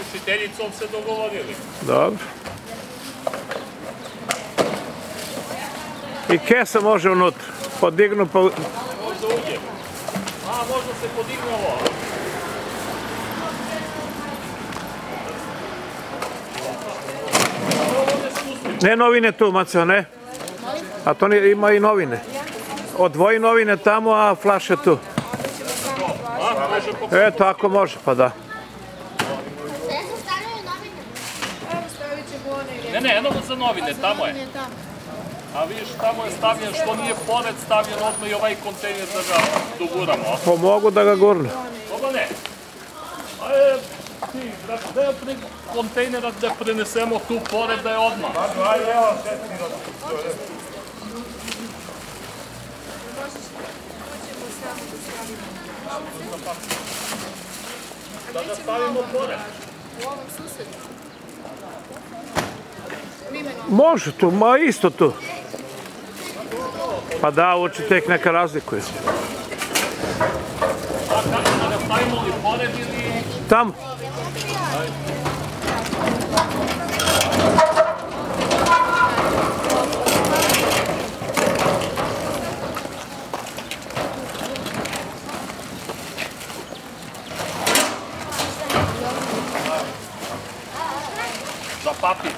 učiteljicom se dogovorili. Dobro. I kesa može unutra. Podignu pa... Možda uđe. Možda se podigne ovo. Ne novine tu, Maco, ne? A to ima i novine. Odvoji novine tamo, a flaše tu. Tako može, pa da. Ne, eno za novine, tamo je. A vidiš, tamo je stavljen, što nije pored stavljen odmah i ovaj kontejner da ga doguramo. Pomogu da ga gurne. Ovo ne. Da je kontejnera da prenesemo tu pored da je odmah. Da ga stavimo pored. U ovom susedu. Može tu, ma isto tu. Pa da, uči tek neka razlikuje. A kako da ga stavimo li pored ili... Tamo. Za papir.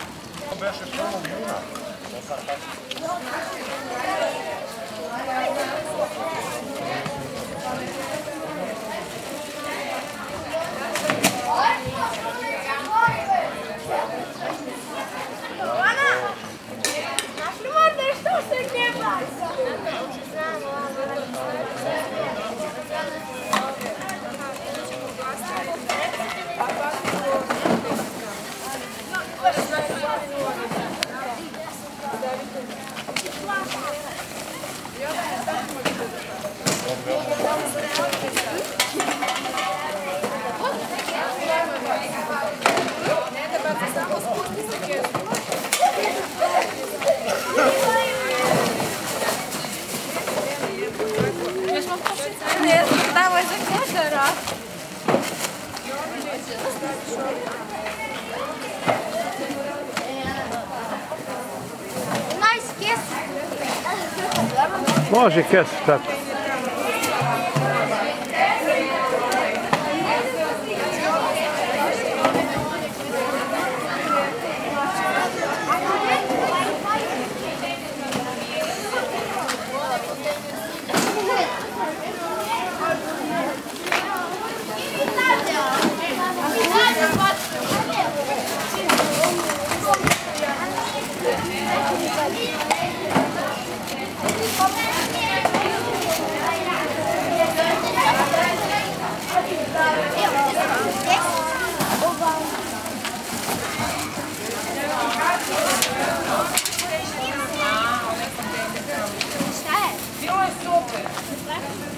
Давай за каждый раз. Može kesa, tako. Bilo je super.